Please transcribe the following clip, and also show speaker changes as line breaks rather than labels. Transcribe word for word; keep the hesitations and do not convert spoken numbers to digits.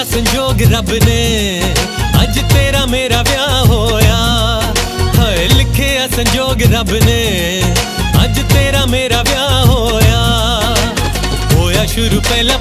संजोग रब ने अज तेरा मेरा ब्याह होया। हाय लिखिया संजोग रब ने अज तेरा मेरा ब्याह होया। होया शुरू पहला